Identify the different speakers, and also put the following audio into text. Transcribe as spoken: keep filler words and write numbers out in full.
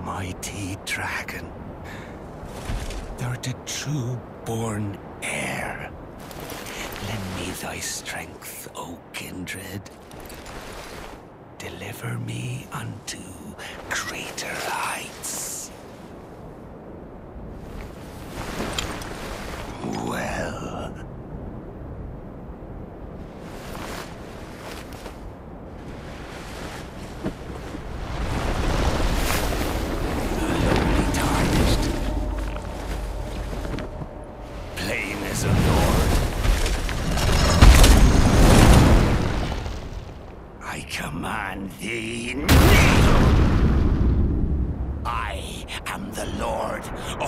Speaker 1: mighty dragon. Thou the true-born heir. Lend me thy strength, O kindred. Deliver me unto greater heights. Well... lonely tarnished. Plain as a lord. I command thee, kneel! I am the Lord